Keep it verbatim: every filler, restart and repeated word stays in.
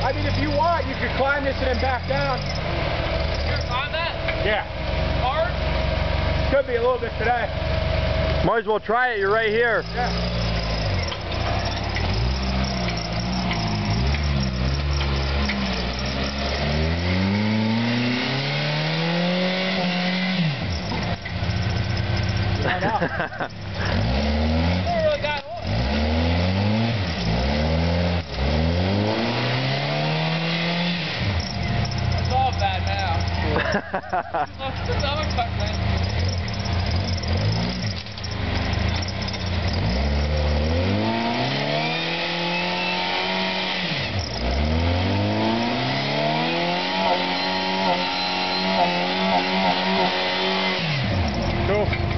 I mean, if you want, you could climb this and then back down. You gonna climb that? Yeah. Hard? Could be a little bit today. Might as well try it. You're right here. Yeah. I know. Never really got one. It's all bad now. I'm a cut, man. Cool.